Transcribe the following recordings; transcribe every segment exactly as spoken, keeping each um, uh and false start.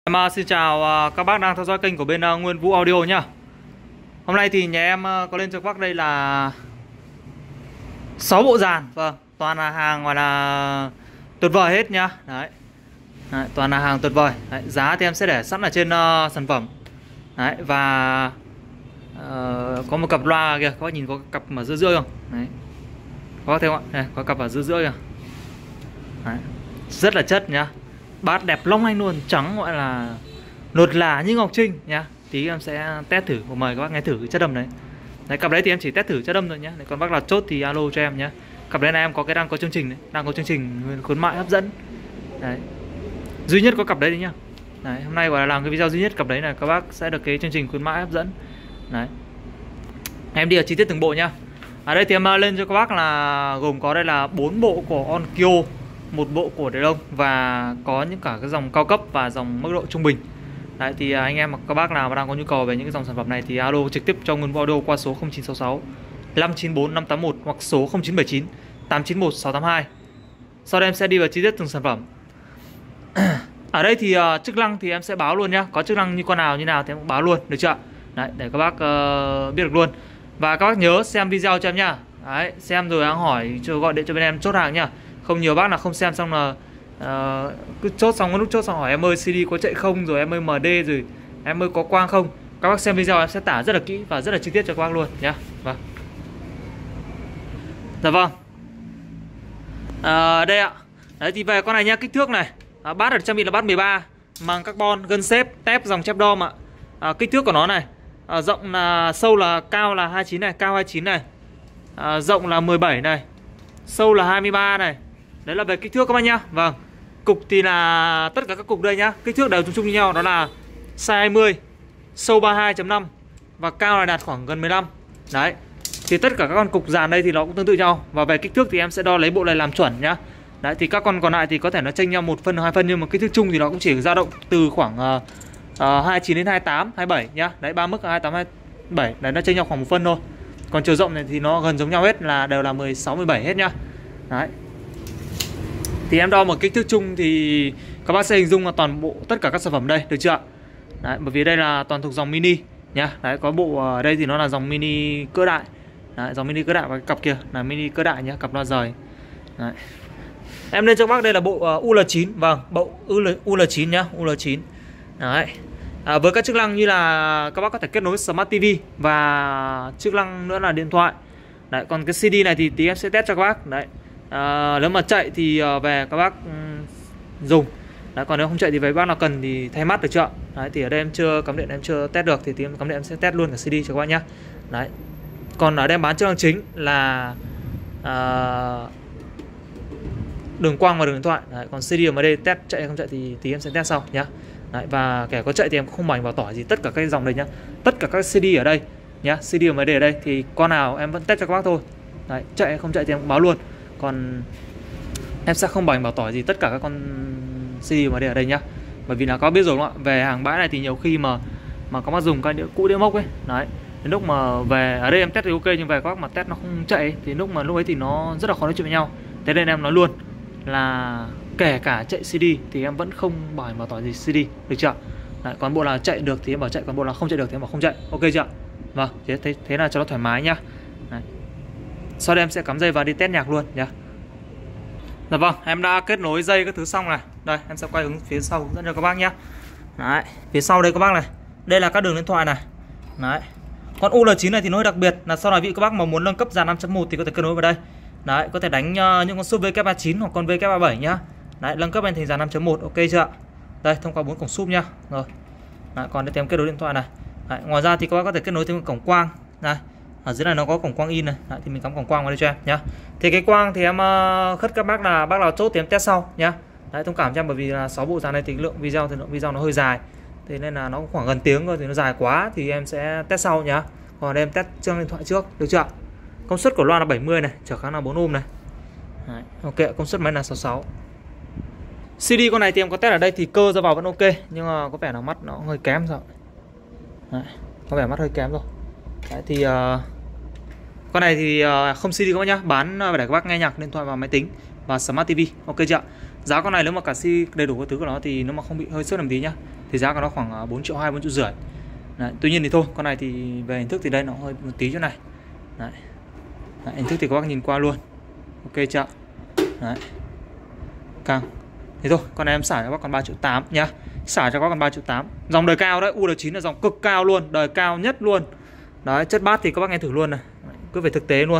Em uh, xin chào uh, các bác đang theo dõi kênh của bên uh, Nguyên Vũ Audio nhá. Hôm nay thì nhà em uh, có lên cho các bác đây là sáu bộ dàn. Vâng, toàn là hàng gọi là tuyệt vời hết nhá. Đấy. Đấy, toàn là hàng tuyệt vời. Đấy, giá thì em sẽ để sẵn ở trên uh, sản phẩm. Đấy, và uh, có một cặp loa kìa, các bác nhìn có cặp ở giữa giữa không? Đấy. Các bác thấy không ạ? Đây, có cặp ở giữa giữa kìa. Đấy. Rất là chất nhá. Bát đẹp long lanh luôn, trắng gọi là lột là như ngọc trinh nhá. Tí em sẽ test thử, mời các bác nghe thử cái chất âm đấy. Đấy, cặp đấy thì em chỉ test thử chất âm thôi nhá. Đấy, còn bác nào chốt thì alo cho em nhá. Cặp đấy là em có cái đang có chương trình đấy, đang có chương trình khuyến mại hấp dẫn. Đấy. Duy nhất có cặp đấy đấy nhá. Đấy, hôm nay gọi là làm cái video duy nhất cặp đấy là các bác sẽ được cái chương trình khuyến mại hấp dẫn. Đấy. Em đi ở chi tiết từng bộ nhá. Ở đây thì em lên cho các bác là gồm có đây là bốn bộ của Onkyo, một bộ của Đài Đông và có những cả cái dòng cao cấp và dòng mức độ trung bình. Đấy thì anh em các bác nào mà đang có nhu cầu về những cái dòng sản phẩm này thì alo trực tiếp cho Nguyên Vũ Audio qua số không chín sáu sáu năm chín bốn năm tám một hoặc số không chín bảy chín tám chín một sáu tám hai. Sau đây em sẽ đi vào chi tiết từng sản phẩm. Ở đây thì uh, chức năng thì em sẽ báo luôn nhá, có chức năng như con nào như nào thì em cũng báo luôn, được chưa? Đấy, để các bác uh, biết được luôn. Và các bác nhớ xem video cho em nhá. Đấy, xem rồi đang hỏi cho gọi điện cho bên em chốt hàng nhá. Không nhiều bác là không xem xong là uh, cứ chốt xong cái lúc chốt xong hỏi em ơi xê đê có chạy không, rồi em ơi em đê, rồi em ơi có quang không. Các bác xem video em sẽ tả rất là kỹ và rất là chi tiết cho các bác luôn nhá. Vâng. Dạ vâng. À, đây ạ. Đấy thì về con này nha, kích thước này. À, bát ở trang bị là bát mười ba, màng carbon, gân xếp, tép dòng chép đom ạ. À, kích thước của nó này. À, rộng là sâu là cao là hai mươi chín này, cao hai mươi chín này. À, rộng là mười bảy này. Sâu là hai mươi ba này. Đấy là về kích thước các bác nhá. Vâng. Cục thì là tất cả các cục đây nhá, kích thước đều chung chung như nhau, đó là size hai mươi, sâu ba mươi hai chấm năm và cao là đạt khoảng gần mười lăm. Đấy. Thì tất cả các con cục dàn đây thì nó cũng tương tự nhau. Và về kích thước thì em sẽ đo lấy bộ này làm chuẩn nhá. Đấy thì các con còn lại thì có thể nó chênh nhau một phân hoặc hai phân, nhưng mà kích thước chung thì nó cũng chỉ dao động từ khoảng uh, uh, hai mươi chín đến hai mươi tám, hai mươi bảy nhá. Đấy, ba mức hai mươi tám, hai mươi bảy, đấy nó chênh nhau khoảng một phân thôi. Còn chiều rộng này thì nó gần giống nhau hết, là đều là mười sáu, mười bảy hết nhá. Đấy. Thì em đo một kích thước chung thì các bác sẽ hình dung là toàn bộ tất cả các sản phẩm đây, được chưa? Đấy, bởi vì đây là toàn thuộc dòng mini nhá. Đấy, có bộ ở đây thì nó là dòng mini cỡ đại. Đấy, dòng mini cỡ đại, và cái cặp kia là mini cỡ đại nhá, cặp loa rời. Đấy. Em lên cho các bác đây là bộ uh, u lờ chín, vâng, bộ u lờ chín nhá, u lờ chín. Đấy. À, với các chức năng như là các bác có thể kết nối Smart ti vi và chức năng nữa là điện thoại. Đấy, còn cái xê đê này thì tí em sẽ test cho các bác. Đấy. À, nếu mà chạy thì uh, về các bác um, dùng. Đấy, còn nếu không chạy thì về bác nào cần thì thay mắt, được chưa? Đấy, thì ở đây em chưa cắm điện, em chưa test được thì tí em cắm điện em sẽ test luôn cả xê đê cho các bác nhá. Đấy. Còn ở đây em bán chức năng chính là uh, đường quang và đường điện thoại. Đấy, còn xê đê ở đây test chạy hay không chạy thì tí em sẽ test sau nhá. Đấy, và kể có chạy thì em cũng không bành vào tỏi gì tất cả các dòng đây nhá. Tất cả các xê đê ở đây nhá, xê đê ở đây ở đây thì con nào em vẫn test cho các bác thôi. Đấy, chạy hay không chạy thì em cũng báo luôn. Còn em sẽ không bành bảo tỏi gì tất cả các con xê đê mà đây ở đây nhá. Bởi vì là có biết rồi đúng không ạ? Về hàng bãi này thì nhiều khi mà mà các bác dùng cái đĩa cũ đĩa mốc ấy. Đấy. Đến lúc mà về ở đây em test thì ok, nhưng về các bác mà test nó không chạy ấy, thì lúc mà lúc ấy thì nó rất là khó nói chuyện với nhau. Thế nên em nói luôn là kể cả chạy xê đê thì em vẫn không bành bảo tỏi gì xê đê, được chưa? Đấy, còn bộ là chạy được thì em bảo chạy, còn bộ là không chạy được thì em bảo không chạy. Ok chưa? Vâng, thế thế, thế là cho nó thoải mái nhá. Đấy. Sau đây em sẽ cắm dây vào đi test nhạc luôn nhá. Dạ vâng, em đã kết nối dây các thứ xong này. Đây, em sẽ quay hướng phía sau hướng dẫn cho các bác nhá. Đấy, phía sau đây các bác này. Đây là các đường điện thoại này. Đấy. Con u lờ chín này thì nó hơi đặc biệt là sau này vị các bác mà muốn nâng cấp dàn năm chấm một thì có thể kết nối vào đây. Đấy, có thể đánh uh, những con sub vê kép ba chín hoặc con vê kép ba bảy nhá. Đấy, nâng cấp lên thành dàn năm chấm một, ok chưa? Đây, thông qua bốn cổng sub nhá. Rồi. Đấy, còn để tìm kết nối điện thoại này. Đấy, ngoài ra thì các bác có thể kết nối thêm cổng quang. Này. Ở dưới này nó có cổng quang in này. Đấy, thì mình cắm cổng quang vào đây cho em nhá. Thì cái quang thì em uh, khất các bác là bác nào chốt thì em test sau nhá. Đấy, thông cảm cho em bởi vì là sáu bộ dàn này thì lượng video thì lượng video nó hơi dài. Thế nên là nó khoảng gần tiếng thôi thì nó dài quá thì em sẽ test sau nhá. Còn đây em test trên điện thoại trước, được chưa? Công suất của loa là bảy mươi này, trở kháng là bốn ohm này. Đấy, ok, công suất máy là sáu mươi sáu. xê đê con này thì em có test ở đây thì cơ ra vào vẫn ok, nhưng mà có vẻ là mắt nó hơi kém rồi. Đấy, có vẻ mắt hơi kém rồi. Đấy, thì uh, con này thì uh, không xê đê các bác nhá, bán uh, để các bác nghe nhạc điện thoại và máy tính và Smart ti vi, ok chưa? Giá con này nếu mà cả xê đê đầy đủ các thứ của nó thì nếu mà không bị hơi sốt làm tí nhá, thì giá của nó khoảng bốn triệu hai, bốn triệu rưỡi. Đấy, tuy nhiên thì thôi, con này thì về hình thức thì đây nó hơi một tí chỗ này. Đấy. Đấy, hình thức thì các bác nhìn qua luôn. Ok chưa? Đấy. Càng. Thế thôi, con này em xả cho các bác còn ba triệu tám nhá. Xả cho các bác còn ba triệu tám. Dòng đời cao đấy, u đê chín là dòng cực cao luôn, đời cao nhất luôn. Đấy, chất bát thì các bác nghe thử luôn này. Đấy, cứ về thực tế luôn.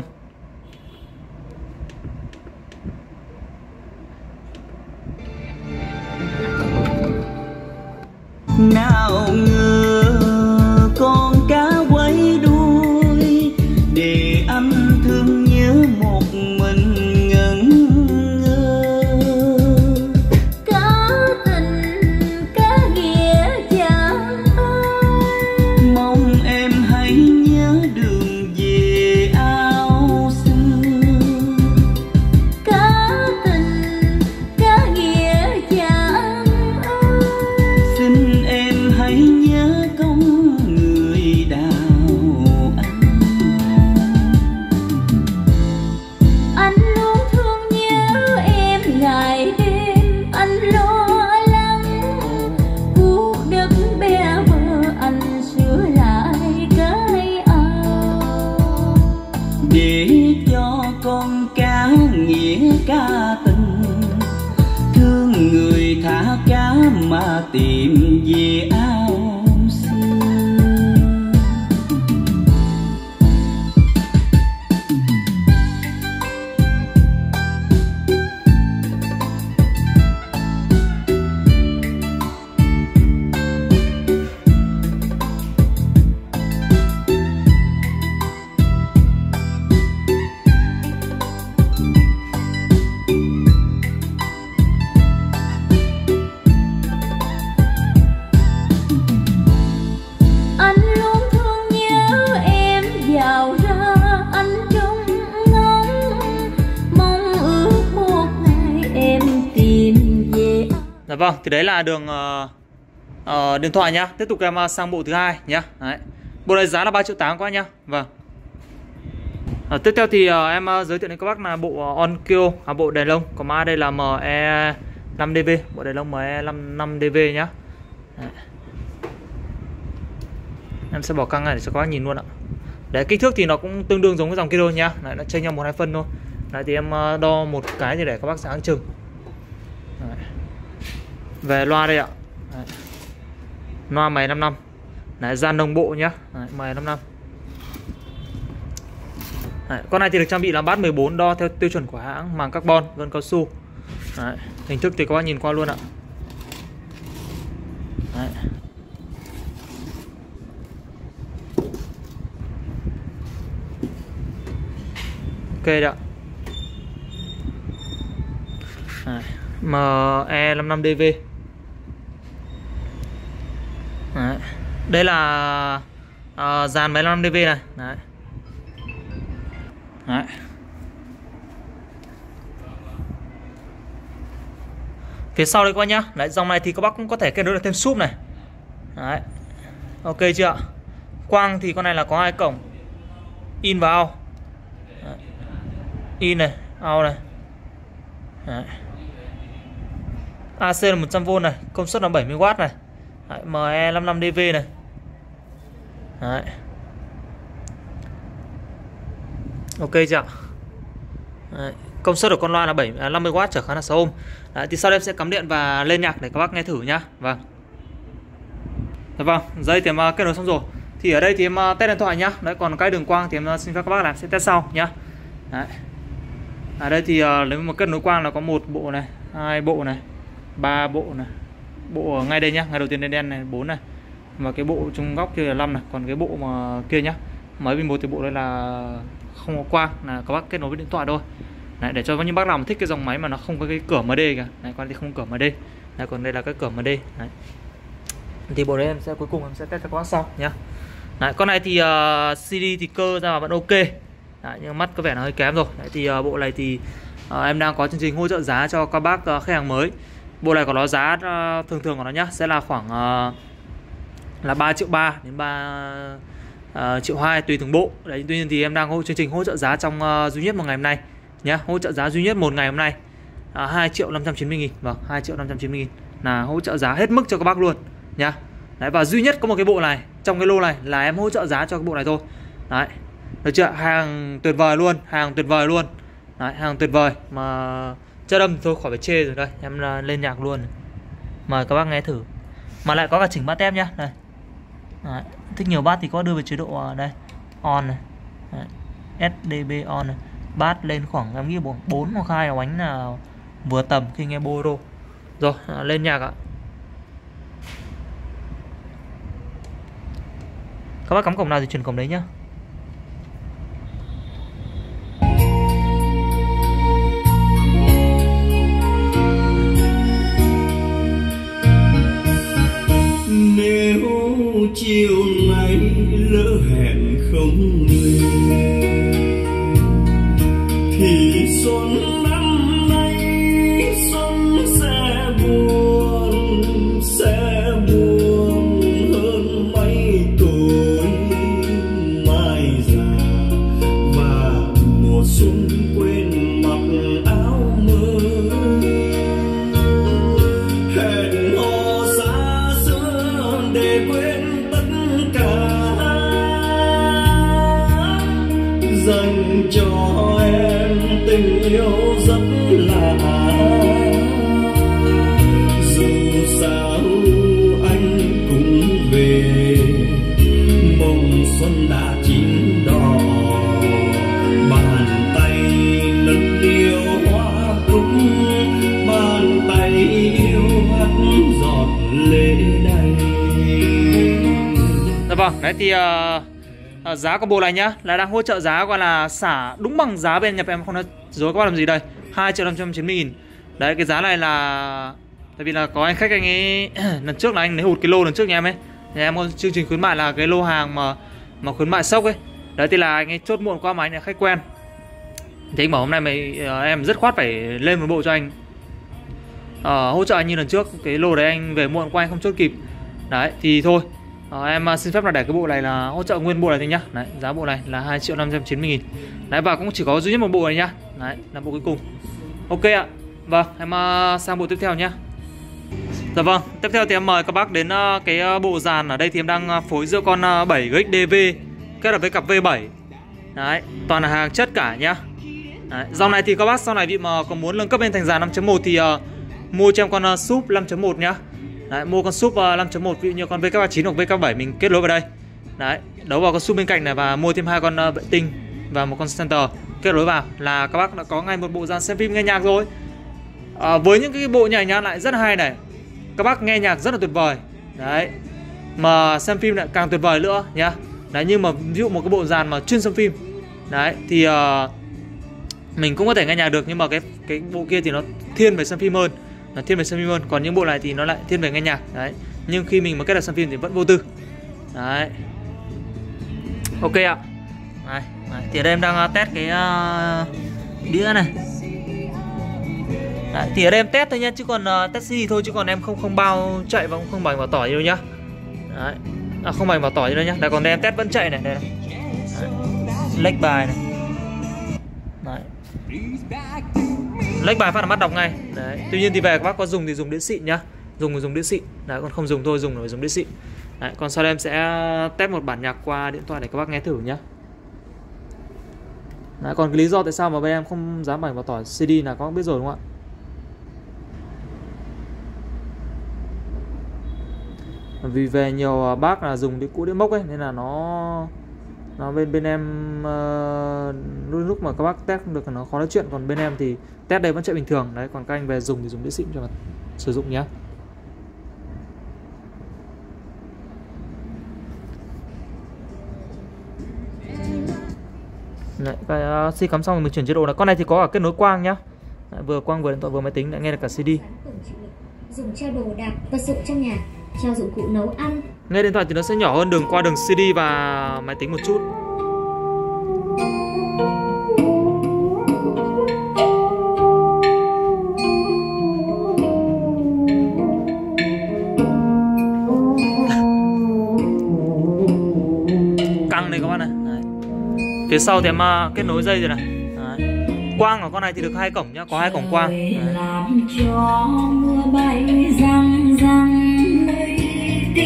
Nào ngờ con cá quay đuôi để anh thương nhớ một mình ngẩn ngơ. Cá tình cá nghĩa chẳng ai, Mong em hãy nhớ đường về ao xưa. cá tình cá nghĩa chẳng ai, Xin em hãy nhớ công người đào anh. anh luôn thương nhớ em ngày đêm, anh lo lắng cuộc đất bé bơ, anh sửa lại cái ao Để cho con cá nghĩa cá tình, thương người thả cá mà tìm về ao xưa. anh luôn thương nhớ em vào ra anh trông ngóng, mong ước một ngày em tìm về. Dạ vâng, thì đấy là đường uh, uh, điện thoại nhá. Tiếp tục em uh, sang bộ thứ hai nhá. Đấy. Bộ này giá là ba triệu tám các bác nhá. Vâng. À, tiếp theo thì uh, em uh, giới thiệu đến các bác là bộ uh, Onkyo, à, bộ đèn lông. Còn mã đây là em e năm đê vê, bộ đèn lông em e năm đê vê nhá. Đấy. Em sẽ bỏ căng này để cho các bác nhìn luôn ạ. Đấy, kích thước thì nó cũng tương đương giống với dòng kia thôi nhá. Đấy, nó chênh nhau một hai phân thôi. Đấy thì em uh, đo một cái thì để các bác sáng chừng. Đấy. Về loa đây ạ. Đấy. Loa mày năm năm. Đấy, dàn đồng bộ nhá. Đấy, mày năm năm. Đấy, con này thì được trang bị là bass mười bốn, đo theo tiêu chuẩn của hãng, màng carbon, gân cao su. Đấy, hình thức thì các bác nhìn qua luôn ạ. Đấy. Ok đó. Đấy, em e năm năm đê vê. Đấy. Đây là uh, dàn máy năm đê vê này. Đấy. Đấy. Phía sau đây các bác nhá. Đấy, dòng này thì các bác cũng có thể kết nối được thêm súp này. Đấy. Ok chưa ạ? Quang thì con này là có hai cổng, in và out. Đấy. In này, out này. Đấy. a xê là một trăm vôn này, công suất là bảy mươi oát này. Đấy, em e năm năm đê vê này. Đấy. Ok chưa? Đấy. Công suất của con loa là bảy, à, năm mươi oát, trở khá là sáu ohm. Đấy, thì sau đây em sẽ cắm điện và lên nhạc để các bác nghe thử nhá. Vâng. Đấy, vâng, dây thì em kết nối xong rồi. Thì ở đây thì em test điện thoại nhá. Đấy, còn cái đường quang thì em xin phép các bác làm sẽ test sau nhá. Đấy. Ở đây thì nếu mà kết nối quang là có một bộ này, hai bộ này, ba bộ này. Bộ ở ngay đây nhá, ngay đầu tiên đen đen này bốn này. Và cái bộ trung góc kia là năm này, còn cái bộ mà kia nhá. Mới bên một thì bộ đây là không có quang, là các bác kết nối với điện thoại thôi. Đấy, để cho những bác nào mà thích cái dòng máy mà nó không có cái cửa em đê kìa. Đấy, con thì không cửa em đê. Đấy, còn đây là cái cửa em đê. Đấy. Thì bộ đấy em sẽ cuối cùng em sẽ test cho các bác sau nhá. Đấy, con này thì uh, xê đê thì cơ ra vẫn ok. Đấy, nhưng mắt có vẻ nó hơi kém rồi. Đấy, thì uh, bộ này thì uh, em đang có chương trình hỗ trợ giá cho các bác uh, khách hàng mới. Bộ này có nó giá uh, thường thường của nó nhá sẽ là khoảng uh, là ba triệu ba đến ba uh, triệu hai tùy từng bộ. Đấy, tuy nhiên thì em đang có chương trình hỗ trợ giá trong uh, duy nhất một ngày hôm nay nhá, hỗ trợ giá duy nhất một ngày hôm nay uh, hai triệu năm trăm chín mươi nghìn. Vâng, hai triệu năm trăm chín mươi nghìn là hỗ trợ giá hết mức cho các bác luôn. nhá. Đấy, và duy nhất có một cái bộ này trong cái lô này là em hỗ trợ giá cho cái bộ này thôi. Đấy, được chưa? Hàng tuyệt vời luôn, hàng tuyệt vời luôn. Đấy, hàng tuyệt vời mà chất âm thôi khỏi phải chê rồi. Đây, em lên nhạc luôn. Mời các bác nghe thử. Mà lại có cả chỉnh bát tép nhá. Đây. Đấy, thích nhiều bát thì có đưa về chế độ đây on này. Đấy, ét đê bê on này. Bát lên khoảng em nghĩ bốn hoặc hai bánh là vừa tầm khi nghe bolero. Rồi, lên nhạc ạ. Các bác cắm cổng nào thì chuyển cổng đấy nhá. Nếu chiều nay lỡ hẹn không về thì xuân năm nay xuân sẽ buồn, sẽ buồn hơn mấy tuổi mai già, và mùa xuân quên mặc áo mới. Hẹn hò xa xưa để quên tất cả, dành cho em tình yêu rất lạ. Dù sao anh cũng về, mong xuân đã chín đỏ, bàn tay nâng niu hoa cúc, bàn tay yêu hắt giọt lệ đầy. Dạ vâng, đấy thì uh... À, giá của bộ này nhá là đang hỗ trợ giá gọi là xả đúng bằng giá bên nhập, em không nói dối các bác làm gì đây, hai triệu năm trăm chín mươi nghìn. Đấy, cái giá này là tại vì là có anh khách anh ấy lần trước là anh lấy hụt cái lô lần trước nhà em ấy, thì em có chương trình khuyến mại là cái lô hàng mà mà khuyến mại sốc ấy. Đấy thì là anh ấy chốt muộn qua mà anh là khách quen, thì anh bảo hôm nay mày em rất khoát phải lên một bộ cho anh, à, hỗ trợ anh như lần trước. Cái lô đấy anh về muộn qua anh không chốt kịp. Đấy thì thôi, À, em xin phép là để cái bộ này là hỗ trợ nguyên bộ này thôi nhá. Đấy, giá bộ này là hai triệu năm trăm chín mươi nghìn. Đấy, và cũng chỉ có duy nhất một bộ này nhá. Đấy, là bộ cuối cùng. Ok ạ. Vâng, em uh, sang bộ tiếp theo nhá. Dạ vâng, tiếp theo thì em mời các bác đến uh, cái uh, bộ dàn. Ở đây thì em đang uh, phối giữa con uh, bảy giga đê vê kết hợp với cặp vê bảy. Đấy, toàn là hàng chất cả nhá. Đấy, dòng này thì các bác sau này vị mà có muốn nâng cấp lên thành dàn năm chấm một thì uh, mua cho em con uh, súp năm chấm một nhá. Đấy, mua con súp uh, năm chấm một, ví dụ như con vê ca ba chín hoặc vê ca bảy mình kết nối vào đây. Đấy, đấu vào con súp bên cạnh này và mua thêm hai con uh, vệ tinh và một con center kết nối vào là các bác đã có ngay một bộ dàn xem phim nghe nhạc rồi. À, với những cái bộ nhảy nhạc lại rất hay này, các bác nghe nhạc rất là tuyệt vời. Đấy, mà xem phim lại càng tuyệt vời nữa nhá. Đấy, nhưng mà ví dụ một cái bộ dàn mà chuyên xem phim, đấy thì uh, mình cũng có thể nghe nhạc được, nhưng mà cái cái bộ kia thì nó thiên về xem phim hơn, nó thiên về xem phim hơn. Còn những bộ này thì nó lại thiên về nghe nhạc. Đấy, nhưng khi mình mà kết hợp xem phim thì vẫn vô tư. Đấy, ok ạ. Đấy, đấy, thì ở đây em đang uh, test cái uh, đĩa này. Đấy, thì ở đây em test thôi nhá, chứ còn uh, test xê đê thôi, chứ còn em không không bao chạy và cũng không bành vào tỏi gì đâu nhá. Đấy, à, không bành vào tỏi gì đâu nhá. Đây, còn đây em test vẫn chạy này, đây này. Đấy, lách bài này. Đấy, lách bài phát là bắt đọc ngay. Đấy, tuy nhiên thì về các bác có dùng thì dùng đĩa xịn nhá, dùng thì dùng đĩa xịn. Đấy, còn không dùng thôi dùng rồi dùng đĩa xịn. Đấy, còn sau đây em sẽ test một bản nhạc qua điện thoại để các bác nghe thử nhá. Đấy, còn cái lý do tại sao mà bên em không dám bành vào tỏi xê đê là các bác biết rồi đúng không ạ? Vì về nhiều bác là dùng đĩa cũ đĩa mốc ấy, nên là nó nó bên bên em uh, lúc lúc mà các bác test không được nó khó nói chuyện, còn bên em thì test đây vẫn chạy bình thường. Đấy, còn các anh về dùng thì dùng đĩa xịn cho mà sử dụng nhé. Đấy, cái uh, xê cắm xong rồi mình chuyển chế độ là con này thì có cả kết nối quang nhá. Đấy, vừa quang vừa điện thoại vừa máy tính, đã nghe được cả xê đê. Dùng treo đồ đạc, vật dụng trong nhà, treo dụng cụ nấu ăn. Nghe điện thoại thì nó sẽ nhỏ hơn đường qua đường xê đê và máy tính một chút. Căng này các bạn này. Đấy. Phía sau thì em uh, kết nối dây rồi này. Đấy. Quang của con này thì được hai cổng nhá, có hai cổng quang. Đấy. Làm cho mưa bay răng răng,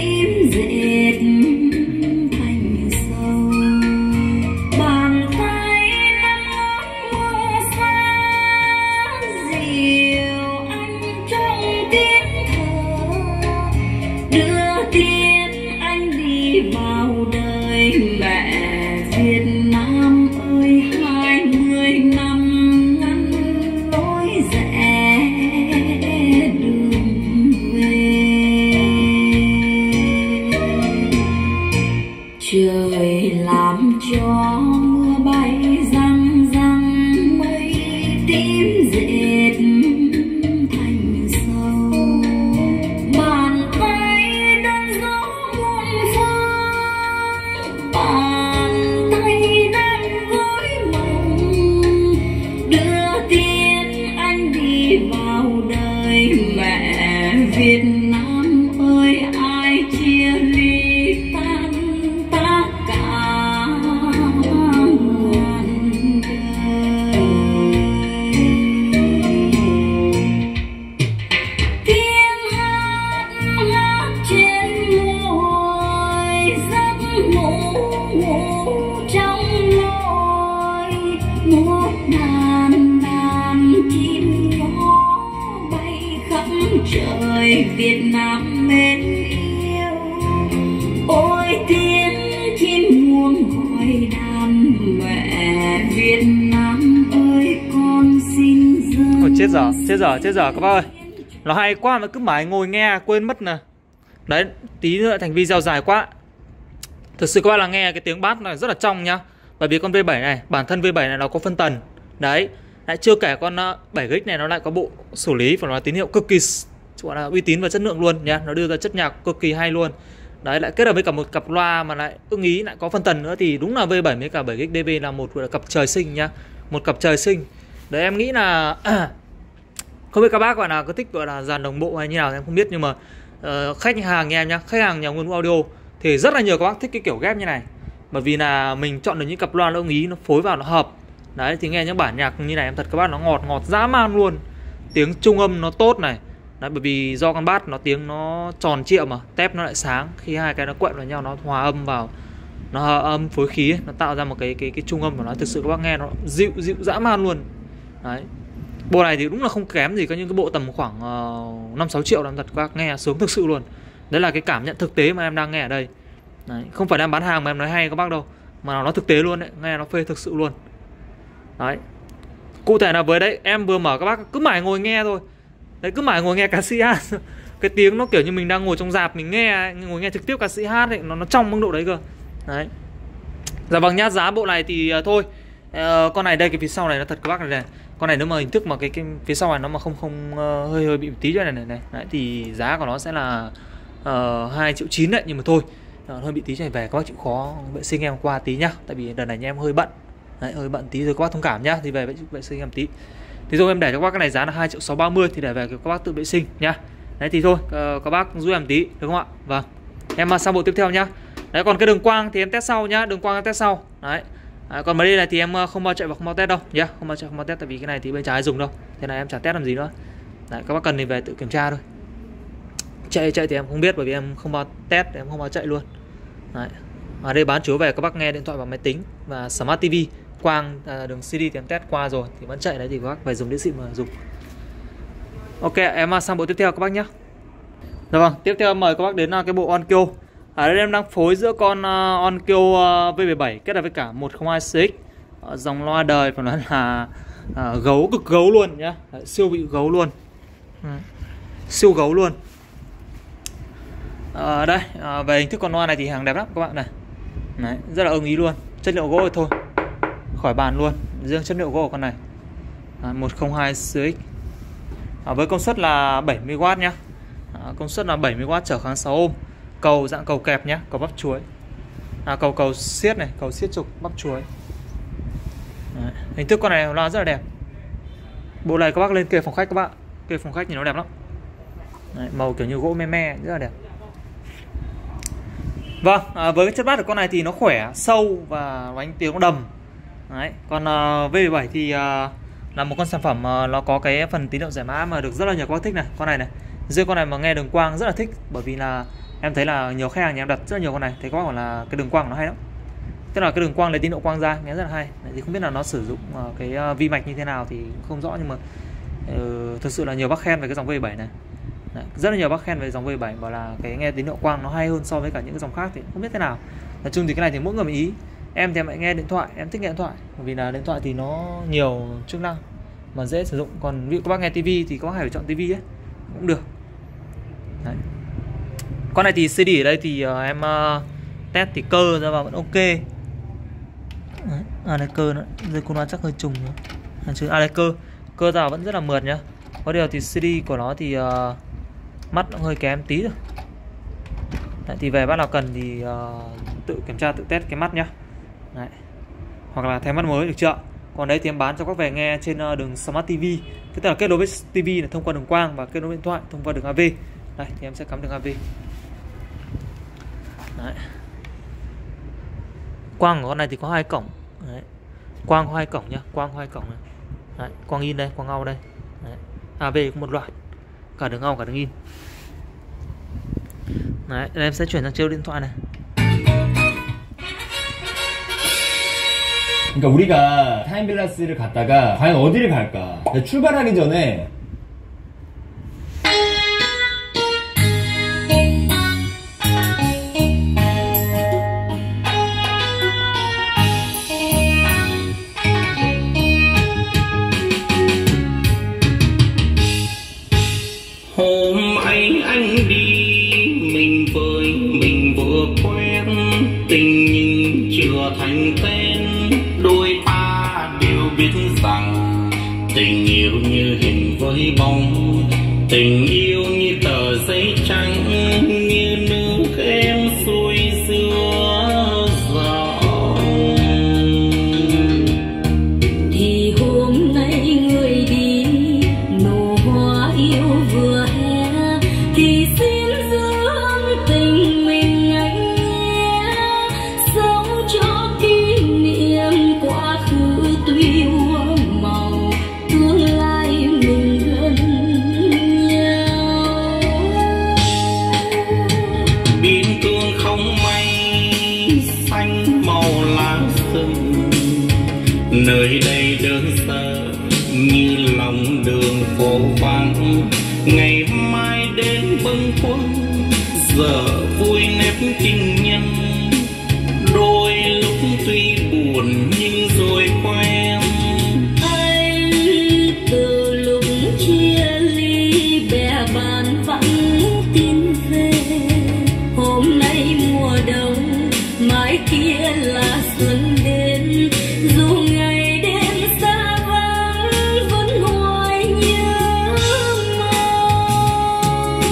đưa tiến anh đi vào đời mẹ Việt Nam ơi. Hai mươi năm ngăn lối rẽ đường về, trời làm cho mưa bay răng răng, mây tím dệt thành sâu. Bàn tay đang gió muôn phương, bàn tay đang gối mộng, đưa tiến anh đi vào đời mẹ Việt Nam ơi. Ai chia ly tan ta cả ngàn đời. Tiếng hát hát trên môi, giấc ngủ ngủ trong lối. Một đàn đàn chim nhỏ bay khắp trời Việt Nam mến yêu. Ôi tiếng chim muông gọi đàn mẹ Việt Nam ơi, con xin dâng. Ôi chết dở, chết dở, chết dở các bác ơi. Nó hay quá mà cứ mãi ngồi nghe quên mất nè. Đấy, tí nữa thành video dài quá. Thực sự các bác là nghe cái tiếng bass này rất là trong nhá. Bởi vì con V bảy này, bản thân V bảy này nó có phân tần. Đấy, lại chưa kể con bảy gig này nó lại có bộ xử lý và nó là tín hiệu cực kỳ gọi là uy tín và chất lượng luôn nhá. Nó đưa ra chất nhạc cực kỳ hay luôn. Đấy, lại kết hợp với cả một cặp loa mà lại ưng ý, lại có phân tần nữa thì đúng là V bảy với cả bảy gig đê vê là một cặp trời sinh nhá. Một cặp trời sinh. Đấy, em nghĩ là không biết các bác gọi là có thích gọi là dàn đồng bộ hay như nào em không biết, nhưng mà uh, khách hàng nhà em nhá, khách hàng nhà Nguồn Vũ Audio thì rất là nhiều các bác thích cái kiểu ghép như này. Bởi vì là mình chọn được những cặp loa nó ưng ý, nó phối vào nó hợp. Đấy, thì nghe những bản nhạc như này em thật các bác, nó ngọt ngọt dã man luôn. Tiếng trung âm nó tốt này. Đấy, bởi vì do con bass nó tiếng nó tròn trịa mà, tép nó lại sáng. Khi hai cái nó quện vào nhau nó hòa âm vào, nó hòa âm phối khí ấy, nó tạo ra một cái cái cái trung âm của nó, thực sự các bác nghe nó dịu dịu dã man luôn. Đấy. Bộ này thì đúng là không kém gì, có những cái bộ tầm khoảng uh, năm sáu triệu là thật các bác nghe sướng thực sự luôn. Đấy là cái cảm nhận thực tế mà em đang nghe ở đây. Đấy, không phải đang bán hàng mà em nói hay các bác đâu, mà nó thực tế luôn đấy, nghe nó phê thực sự luôn. Đấy. Cụ thể là với đấy, em vừa mở các bác cứ mãi ngồi nghe thôi. Đấy, cứ mãi ngồi nghe ca sĩ hát. Cái tiếng nó kiểu như mình đang ngồi trong rạp mình nghe, ngồi nghe trực tiếp ca sĩ hát ấy, nó nó trong mức độ đấy cơ. Đấy. Dạ vâng nhá, giá bộ này thì uh, thôi. Uh, con này đây, cái phía sau này nó thật các bác này này. Con này nếu mà hình thức mà cái, cái phía sau này nó mà không không uh, hơi hơi bị một tí cho này này này. Đấy, thì giá của nó sẽ là uh, hai triệu chín đấy, nhưng mà thôi. Uh, hơi bị tí cho này về các bác chịu khó vệ sinh em qua tí nhá, tại vì đợt này nhà em hơi bận. Đấy, hơi bận tí rồi các bác thông cảm nhá, thì về vệ sinh em tí. Thì rồi em để cho các bác cái này giá là hai triệu sáu ba mươi, thì để về các bác tự vệ sinh nhá. Đấy thì thôi, uh, các bác giúp em tí được không ạ? Vâng. Em sang bộ tiếp theo nhá. Đấy, còn cái đường quang thì em test sau nhá, đường quang em test sau. Đấy. À, còn mấy đây này thì em không bao chạy và không bao test đâu nhá, không bao chạy không bao test, tại vì cái này thì bên trái dùng đâu, thế này em chả test làm gì nữa. Đấy, các bác cần thì về tự kiểm tra thôi. Chạy chạy thì em không biết, bởi vì em không bao test, em không bao chạy luôn. Đấy. Ở đây bán chiếu về các bác nghe điện thoại và máy tính và smart ti vi, quang à, đường xê đê thì em test qua rồi thì vẫn chạy đấy, thì các bác phải dùng đĩa xịn mà dùng. Ok, em sang bộ tiếp theo các bác nhé. Được vâng, tiếp theo mời các bác đến cái bộ Onkyo. Ở đây em đang phối giữa con uh, Onkyo uh, V bảy bảy kết hợp với cả một không hai xê ích, uh, dòng loa đời phải nói là uh, gấu cực gấu luôn nhá. Đấy, siêu bị gấu luôn. Ừ. Siêu gấu luôn. Uh, đây, uh, về hình thức con loa này thì hàng đẹp lắm các bạn này. Đấy, rất là ưng ý luôn. Chất liệu gỗ thôi, khỏi bàn luôn. Riêng chất liệu gỗ của con này uh, một không hai xê ích uh, với công suất là bảy mươi oát nhá. Uh, công suất là bảy mươi oát trở kháng sáu ôm. Cầu dạng cầu kẹp nhé, cầu bắp chuối. À, cầu cầu siết này, cầu siết trục bắp chuối. Đấy. Hình thức con này loa rất là đẹp. Bộ này các bác lên kê phòng khách các bạn, kê phòng khách thì nó đẹp lắm. Đấy, màu kiểu như gỗ me me rất là đẹp. Vâng, à, với cái chất bass của con này thì nó khỏe, sâu và đánh tiếng nó đầm. Đấy, còn uh, V bảy bảy thì uh, là một con sản phẩm uh, nó có cái phần tín hiệu giải mã mà được rất là nhiều các bác thích này, con này này. Riêng con này mà nghe đường quang rất là thích, bởi vì là em thấy là nhiều khách hàng nhà em đặt rất là nhiều con này, thấy các bác bảo là cái đường quang nó hay lắm. Tức là cái đường quang lấy tín hiệu quang ra nghe rất là hay. Đấy, thì không biết là nó sử dụng uh, cái uh, vi mạch như thế nào thì không rõ, nhưng mà uh, thực sự là nhiều bác khen về cái dòng V bảy bảy này. Đấy, rất là nhiều bác khen về dòng V bảy, bảo là cái nghe tín hiệu quang nó hay hơn so với cả những cái dòng khác, thì không biết thế nào. Nói chung thì cái này thì mỗi người một ý. Em thì em lại nghe điện thoại, em thích nghe điện thoại, bởi vì là điện thoại thì nó nhiều chức năng mà dễ sử dụng. Còn ví dụ các bác nghe tivi thì các bác phải chọn tivi ấy cũng được. Đấy. Con này thì xê đê ở đây thì uh, em uh, test thì cơ ra vào vẫn ok. Đấy. À đây cơ nữa, dây con nó chắc hơi trùng nữa. À, chứ, à đây cơ, cơ ra vẫn rất là mượt nhá. Có điều thì xê đê của nó thì uh, mắt nó hơi kém tí rồi. Đấy, thì về bác nào cần thì uh, tự kiểm tra, tự test cái mắt nhá. Đấy. Hoặc là thay mắt mới được chưa? Còn đây thì em bán cho các về nghe trên uh, đường Smart ti vi, tức là kết nối với tivi là thông qua đường quang, và kết nối điện thoại thông qua đường a vê. Đây thì em sẽ cắm đường a vê. Đấy. Quang của con này thì có hai cổng. Đấy. Quang có hai cổng nhá, quang có hai cổng này. Đấy. Quang in đây, quang out đây. Đấy. a vê có một loạt, cả đường out cả đường in. Đấy, em sẽ chuyển sang chiếu điện thoại này. 그러니까 우리가 타임밸런스를 갔다가 과연 어디를 갈까? 출발하기 전에 hôm ấy anh đi mình với mình vừa quen, tình nhưng chưa thành tên, đôi ta đều biết rằng tình yêu như hình với bóng, tình yêu như tờ giấy trắng, như nước em xuôi xưa dòng. Thì hôm nay người đi nụ hoa yêu vừa hè, thì xin dưỡng tình mình anh nhé, sống cho kỷ niệm quá khứ tuy úa màu, tương lai mình gần nhau. Biên cương không mây xanh màu lá rừng, nơi đây đơn sơ như lòng đường phố vắng, ngày mai đến bâng khuâng giờ vui nếp tình nhân, đôi lúc tuy buồn nhưng rồi quen. Anh từ lúc chia ly bè bạn vắng tin về, hôm nay mùa đông mai kia là xuân đến, dù ngày đêm xa vắng vẫn hoài nhớ mong.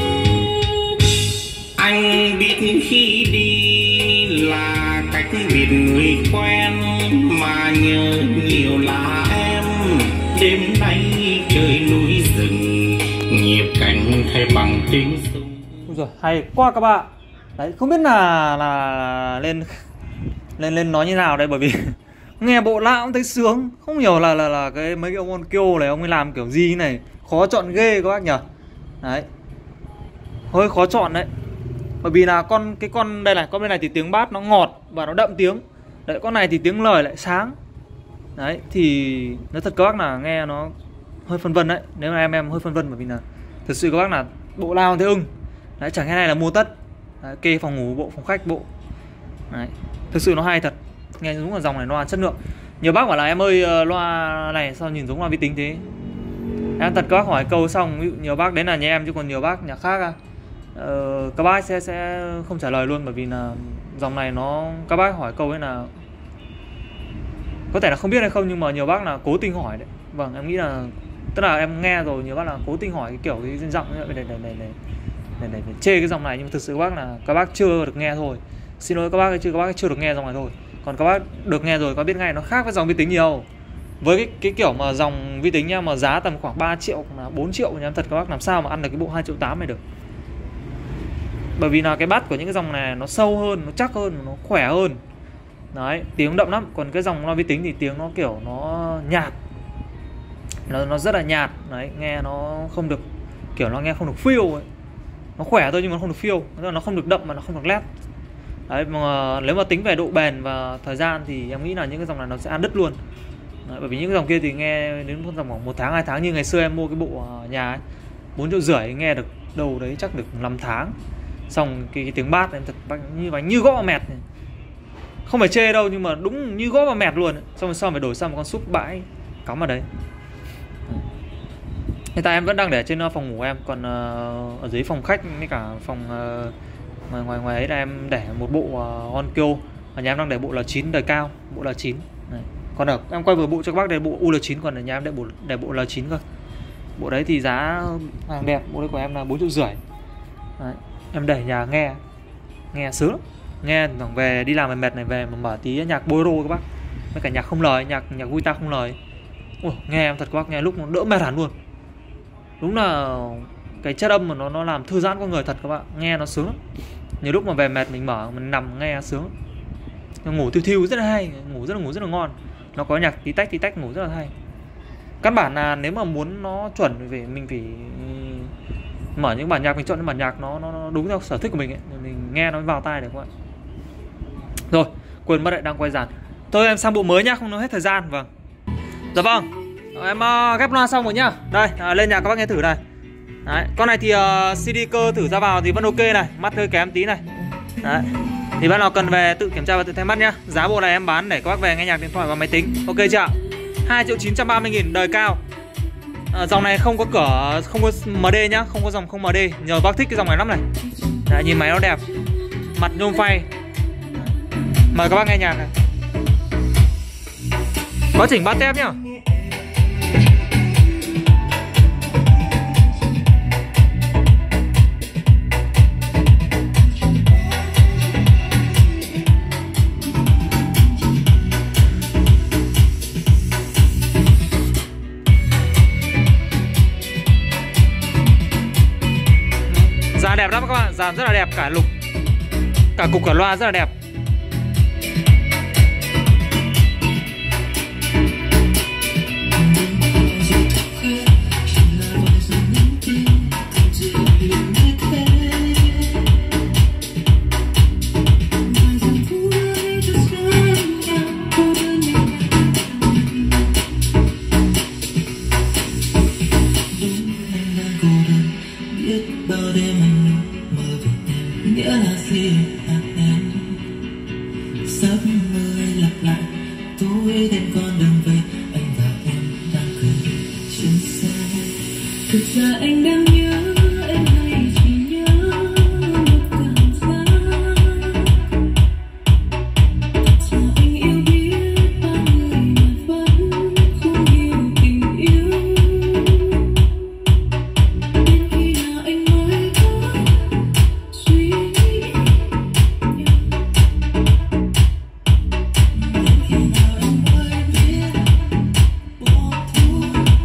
Anh biết khi đi là cách biệt người quen, mà nhớ nhiều là em, đêm nay trời núi rừng, nhịp cánh thay bằng tiếng sung. Ui giời, hay quá các bạn. Đấy, không biết là là lên lên lên nói như nào đây, bởi vì nghe bộ lạ cũng thấy sướng, không hiểu là là là cái mấy cái ông Onkyo này ông ấy làm kiểu gì này, khó chọn ghê các bác nhỉ. Đấy, hơi khó chọn đấy, bởi vì là con cái con đây này, con bên này thì tiếng bass nó ngọt và nó đậm tiếng, đấy con này thì tiếng lời lại sáng. Đấy thì nói thật các bác là nghe nó hơi phân vân đấy, nếu mà em em hơi phân vân, bởi vì là thật sự các bác là bộ lao thấy ưng. Đấy, chẳng cái này là mua tất. Đấy, kê phòng ngủ bộ, phòng khách bộ. Đấy, thực sự nó hay thật, nghe đúng là dòng này loa chất lượng. Nhiều bác bảo là em ơi loa này sao nhìn giống loa vi tính thế. Em thật các bác hỏi câu xong, ví dụ nhiều bác đến là nhà em, chứ còn nhiều bác nhà khác à, ờ, các bác sẽ sẽ không trả lời luôn, bởi vì là dòng này nó, các bác hỏi câu ấy là có thể là không biết hay không, nhưng mà nhiều bác là cố tình hỏi đấy. Vâng, em nghĩ là tức là em nghe rồi, nhiều bác là cố tình hỏi cái kiểu cái giọng như vậy để để để để để, để, để chê cái dòng này, nhưng mà thực sự các bác là các bác chưa được nghe thôi. Xin lỗi các bác, chưa các bác chưa được nghe dòng này thôi. Còn các bác được nghe rồi, các bác biết ngay nó khác với dòng vi tính nhiều. Với cái, cái kiểu mà dòng vi tính nha, mà giá tầm khoảng ba triệu là bốn triệu, nhắm thật các bác làm sao mà ăn được cái bộ hai triệu tám này được. Bởi vì là cái bass của những cái dòng này nó sâu hơn, nó chắc hơn, nó khỏe hơn. Đấy, tiếng đậm lắm. Còn cái dòng loa vi tính thì tiếng nó kiểu nó nhạt, nó, nó rất là nhạt. Đấy, nghe nó không được, kiểu nó nghe không được feel ấy. Nó khỏe thôi nhưng mà nó không được feel, nó không được đậm mà nó không được lét. Đấy, mà nếu mà tính về độ bền và thời gian thì em nghĩ là những cái dòng này nó sẽ ăn đứt luôn. Đấy, bởi vì những cái dòng kia thì nghe đến dòng khoảng một tháng, hai tháng, như ngày xưa em mua cái bộ nhà ấy, bốn triệu rưỡi nghe được đâu đấy chắc được năm tháng. Xong cái, cái tiếng bass em thật bánh, như bánh như gõ vào mẹt này. Không phải chê đâu nhưng mà đúng như gõ vào mẹt luôn. Xong rồi sau phải đổi sang một con súp bãi cắm vào đấy. Hiện tại em vẫn đang để trên phòng ngủ em, còn uh, ở dưới phòng khách với cả phòng uh, ngoài ngoài ngoài ấy là em để một bộ uh, Onkyo. Ở nhà em đang để bộ L chín đời cao, bộ L chín. Này. Còn ở em quay vừa bộ cho các bác để bộ U L chín, còn ở nhà em để bộ để bộ L chín cơ. Bộ đấy thì giá hàng đẹp, bộ đấy của em là bốn triệu rưỡi. Đấy. Em để nhà nghe nghe sướng lắm. Nghe thằng về đi làm mệt này về mà mở tí nhạc bolero các bác. Với cả nhạc không lời, nhạc nhạc guitar không lời. Ui, nghe em thật các bác, nghe lúc nó đỡ mệt hẳn luôn. Đúng là cái chất âm mà nó nó làm thư giãn con người thật các bạn, nghe nó sướng lắm. Nhiều lúc mà về mệt mình mở mình nằm nghe sướng lắm. Ngủ thiêu thiêu rất là hay, ngủ rất là ngủ rất là ngon. Nó có nhạc tí tách tí tách ngủ rất là hay. Căn bản là nếu mà muốn nó chuẩn thì mình phải mở những bản nhạc, mình chọn những bản nhạc nó nó đúng theo sở thích của mình ấy, mình nghe nó vào tai được các bạn. Rồi, quên mất lại đang quay dàn. Thôi em sang bộ mới nhá, không nói hết thời gian. Vâng. Dạ vâng. Em uh, ghép loa xong rồi nhá. Đây, uh, lên nhà các bác nghe thử này. Đấy, con này thì uh, xê đê cơ thử ra vào thì vẫn ok này, mắt hơi kém tí này. Đấy. Thì bác nào cần về tự kiểm tra và tự thay mắt nhá. Giá bộ này em bán để các bác về nghe nhạc điện thoại và máy tính. Ok chưa ạ? hai triệu chín trăm ba mươi nghìn đời cao. À, dòng này không có cửa, không có em đê nhá, không có dòng không em đê. Nhờ bác thích cái dòng này lắm này. Đấy, nhìn máy nó đẹp. Mặt nhôm phay. Mời các bác nghe nhạc này. Có chỉnh bass tép nhá. Dàn đẹp lắm các bạn, dàn rất là đẹp, cả lục, cả cục cả loa rất là đẹp. Thực ra anh đang nhớ em hay chỉ nhớ một cảm giác. Thật ra anh yêu biết bao người mà vẫn không hiểu tình yêu. Đến khi nào anh mới có suy nghĩ. Đến khi nào anh mới biết bỏ cuộc.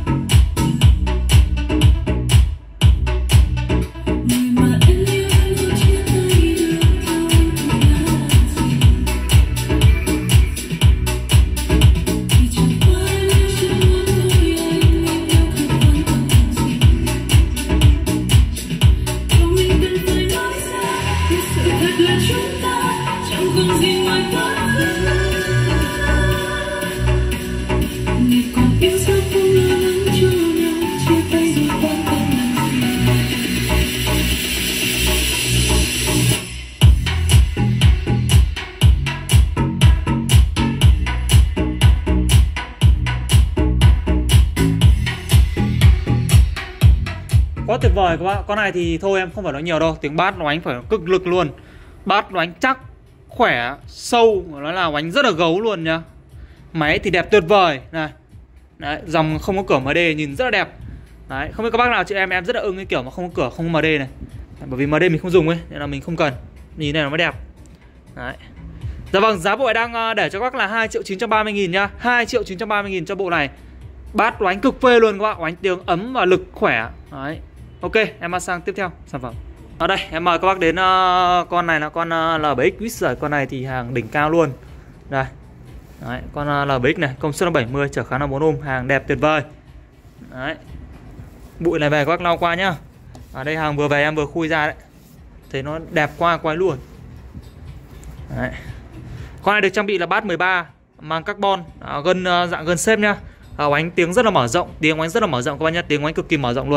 Quá tuyệt vời các bạn. Con này thì thôi em không phải nói nhiều đâu. Tiếng bass nó đánh phải cực lực luôn. Bass nó đánh chắc, khỏe, sâu. Nó là đánh rất là gấu luôn nhá. Máy thì đẹp tuyệt vời này. Đấy, dòng không có cửa em đê nhìn rất là đẹp. Đấy, không biết các bác nào chị em em rất là ưng cái kiểu mà không có cửa, không có em đê này. Bởi vì em đê mình không dùng ấy, nên là mình không cần. Nhìn này nó mới đẹp. Đấy. Dạ vâng, giá bộ này đang để cho các bác là hai triệu chín trăm ba mươi nghìn nhá. hai triệu chín trăm ba mươi nghìn cho bộ này. Bass đánh cực phê luôn các bạn, đánh tiếng ấm và lực khỏe. Đấy. Ok, em sang tiếp theo sản phẩm. Ở đây em mời các bác đến uh, con này là con uh, L bảy X Wizard. Con này thì hàng đỉnh cao luôn. Đây. Đấy, con uh, L bảy X này, công suất là bảy mươi, trở kháng là bốn ohm, hàng đẹp tuyệt vời. Đấy. Bụi này về các bác lau qua nhá. Ở đây hàng vừa về em vừa khui ra đấy. Thấy nó đẹp qua quay luôn. Đấy. Con này được trang bị là bass mười ba, mang carbon, à, gân uh, dạng gân xếp nhá. À, oánh tiếng rất là mở rộng, tiếng oánh rất là mở rộng các bác nhá, tiếng oánh cực kỳ mở rộng luôn.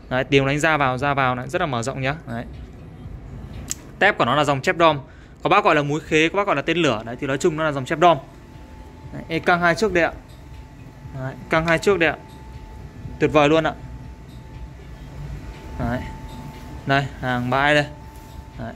Đấy, tiếng đánh ra vào ra vào này rất là mở rộng nhá. Đấy. Tép của nó là dòng chép đom. Có bác gọi là múi khế, có bác gọi là tên lửa. Đấy thì nói chung nó là dòng chép đom. Đấy, ê, căng hai trước đây ạ. Đấy, căng hai trước đây ạ. Tuyệt vời luôn ạ. Đấy. Đây, hàng bãi đây. Đấy.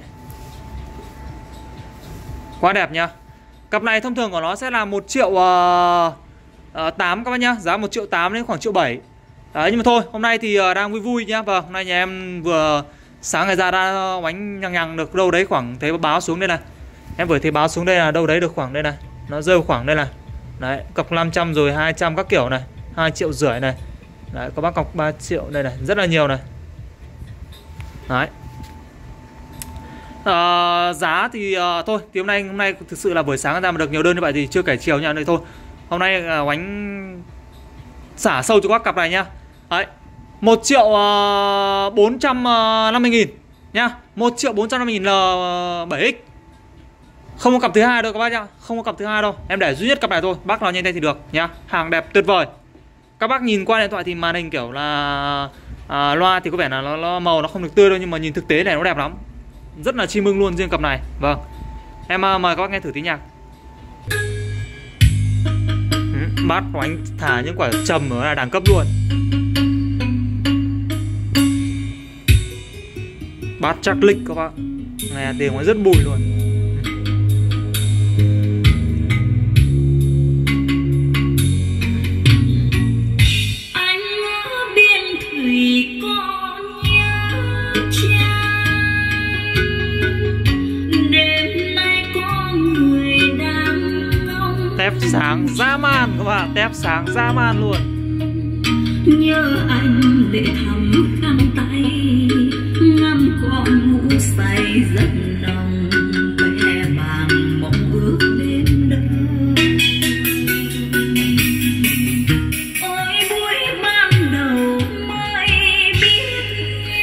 Quá đẹp nhá. Cặp này thông thường của nó sẽ là một triệu tám các bác nhá. Giá một triệu tám đến khoảng triệu bảy. Đấy, nhưng mà thôi, hôm nay thì đang vui vui nhá. Vâng, hôm nay nhà em vừa sáng ngày ra đã oánh nhằng nhằng được đâu đấy khoảng thấy báo xuống đây này. Em vừa thấy báo xuống đây là đâu đấy được khoảng đây này. Nó rơi khoảng đây này. Đấy, cọc năm trăm rồi hai trăm các kiểu này, hai triệu rưỡi này. Đấy, có bác cọc ba triệu đây này, rất là nhiều này. Đấy. À, giá thì uh, thôi, thì hôm nay hôm nay thực sự là buổi sáng ra mà được nhiều đơn như vậy thì chưa kể chiều nha. Đây thôi. Hôm nay uh, oánh xả sâu cho các cặp này nhá. Đấy. một triệu bốn trăm năm mươi nghìn nhá. một triệu bốn trăm năm mươi nghìn L bảy x. Không có cặp thứ hai đâu các bác nhá. Không có cặp thứ hai đâu. Em để duy nhất cặp này thôi. Bác nào nhanh tay thì được nhá. Hàng đẹp tuyệt vời. Các bác nhìn qua điện thoại thì màn hình kiểu là à, loa thì có vẻ là nó, nó màu nó không được tươi đâu, nhưng mà nhìn thực tế này nó đẹp lắm. Rất là chi mừng luôn riêng cặp này. Vâng. Em uh, mời các bác nghe thử tí nhạc. Ừ, bát của anh thả những quả trầm ở là đẳng cấp luôn. Bát chắc lick các bác. Nghe tiếng nó rất bùi luôn. Anh ở biên thủy có nhớ cha. Đêm nay có người đang ngóng. Tép sáng dã man các bạn. Tép sáng dã man luôn. Nhớ anh để thầm khăn tay, ngắm con ngủ say rất nồng, vẽ vàng mộng ước đêm đông. Ôi buổi ban đầu mới biết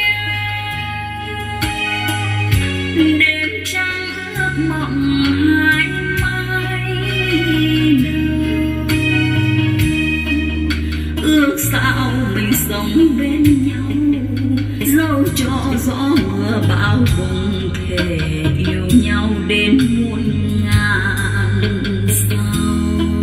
đêm trăng ước mộng hai mai đâu. Ước sao mình sống bên nhau, dẫu cho gió mưa bão bùng, thể yêu nhau đến muôn ngàn sao.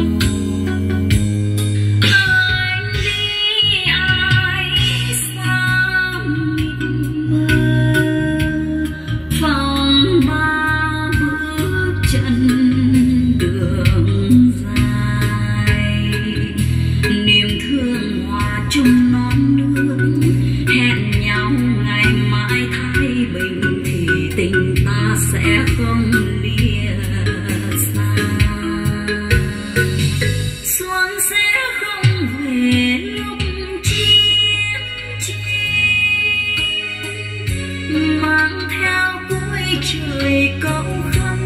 Anh đi ai xa mịt mờ, phòng ba bước chân đường dài. Niềm thương hòa chung non nước, hẹn nhau ngày mai thái bình thì tình ta sẽ không lìa xa. Xuân sẽ không về lúc chiến tranh, mang theo cuối trời câu khăn.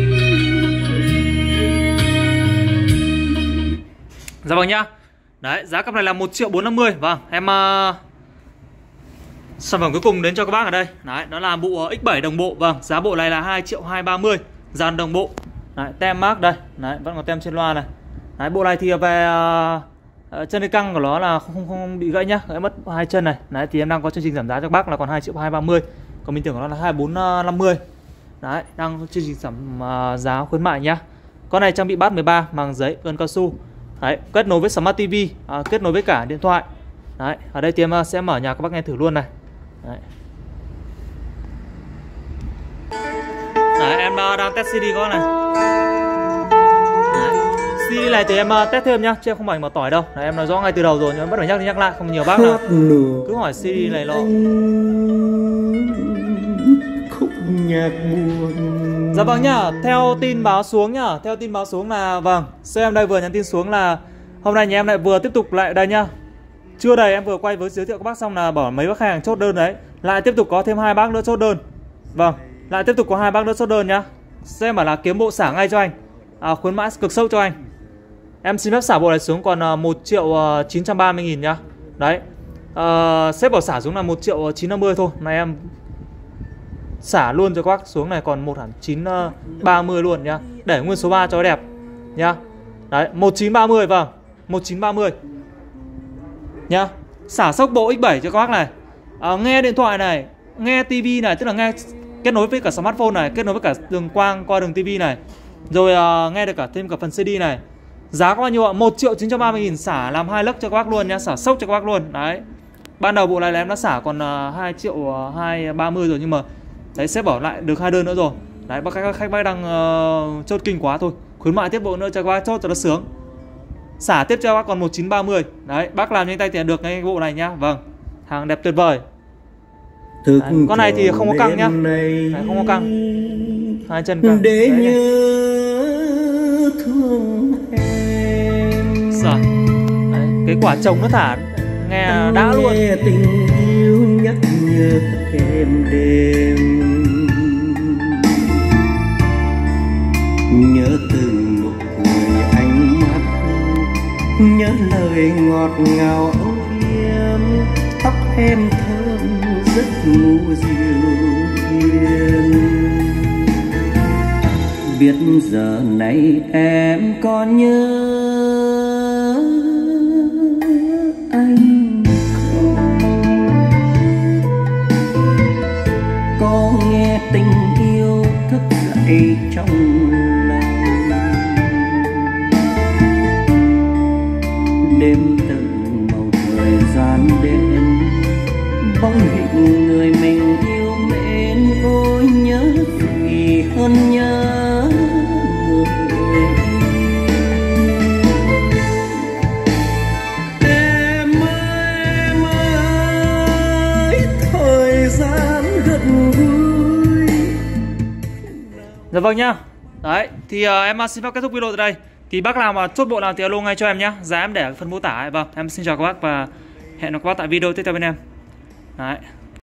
Dạ vâng nhá. Đấy, giá cặp này là một triệu bốn trăm năm mươi. Vâng, em uh, sản phẩm cuối cùng đến cho các bác ở đây. Đấy, đó là bộ X bảy đồng bộ. Vâng, giá bộ này là hai triệu hai trăm ba mươi. Dàn đồng bộ. Đấy, tem mác đây. Đấy, vẫn còn tem trên loa này. Đấy, bộ này thì về uh, chân căng của nó là không, không, không bị gãy nhá. Gãy mất hai chân này. Đấy, thì em đang có chương trình giảm giá cho các bác là còn hai triệu hai trăm ba mươi. Còn mình tưởng của nó là hai triệu bốn trăm năm mươi. Đấy, đang chương trình giảm uh, giá khuyến mại nhá. Con này trang bị bát mười ba, màng giấy, gân cao su. Đấy, kết nối với Smart ti vi, à, kết nối với cả điện thoại. Đấy, ở đây thì em sẽ mở nhạc các bác nghe thử luôn này. Đấy. Đấy, em đang test xê đê con này. Đấy. xê đê này thì em test thêm nhá, chứ em không phải mở tỏi đâu. Đấy, em nói rõ ngay từ đầu rồi, nhưng em bắt phải nhắc đi nhắc lại, không nhiều bác nào cứ hỏi xê đê này lo. Khúc nhạc buồn. Dạ vâng nhá, theo tin báo xuống nhá, theo tin báo xuống là vâng, sếp em đây vừa nhắn tin xuống là hôm nay nhà em lại vừa tiếp tục lại đây nhá. Trưa đây em vừa quay với giới thiệu các bác xong là bảo mấy bác khách hàng chốt đơn đấy, lại tiếp tục có thêm hai bác nữa chốt đơn. Vâng, lại tiếp tục có hai bác nữa chốt đơn nhá. Sếp em bảo là kiếm bộ xả ngay cho anh, à, khuyến mãi cực sốc cho anh. Em xin phép xả bộ này xuống còn một triệu chín trăm ba mươi nghìn nhá. Đấy, à, sếp bảo xả xuống là một triệu chín trăm năm mươi thôi. Này em xả luôn cho các bác xuống này còn một hẳn chín ba mươi luôn nhá. Để nguyên số ba cho đẹp nhá. Đấy, một chín ba mươi, vâng, một chín ba mươi nhá. Xả sốc bộ X bảy cho các bác này. à, nghe điện thoại này, nghe tivi này, tức là nghe kết nối với cả smartphone này, kết nối với cả đường quang qua đường tivi này, rồi à, nghe được cả thêm cả phần xê đê này. Giá có bao nhiêu ạ? một triệu chín trăm ba mươi nghìn, xả làm hai lốc cho các bác luôn nhá, xả sốc cho các bác luôn. Đấy. Ban đầu bộ này là em đã xả còn uh, hai triệu hai trăm ba mươi rồi, nhưng mà đấy sếp bảo lại được hai đơn nữa rồi. Đấy, bác khách, khách bác đang uh, chốt kinh quá thôi. Khuyến mại tiếp bộ nữa cho các bác chốt cho nó sướng. Xả tiếp cho bác còn một chín ba mươi. Đấy, bác làm nhanh tay tiền được ngay bộ này nhá. Vâng. Hàng đẹp tuyệt vời. Đấy, con này thì không có căng nhá. Đấy, không có căng. Hai chân căng. Để đấy nhớ thương em. Sợ. Đấy, cái quả trống nó thả nghe đã luôn. Nghe tình yêu nhắc nhớ em đêm, nhớ từng nụ cười ánh mắt, nhớ lời ngọt ngào âu yếm, tóc em thơm giấc ngủ dịu hiền. Biết giờ này em còn nhớ anh không? Có nghe tình yêu thức dậy trong lòng, đêm từng màu thời gian đến, bóng hình người mình yêu mến. Ôi nhớ gì hơn nhớ người. Em ơi, em ơi, thời gian gần gũi. Dạ vâng nhá. Đấy, thì uh, em xin phép kết thúc video tại đây. Thì bác nào mà chốt bộ nào thì alo ngay cho em nhá. Giá em để ở phần mô tả ấy. Vâng, em xin chào các bác và hẹn gặp các bác tại video tiếp theo bên em. Đấy.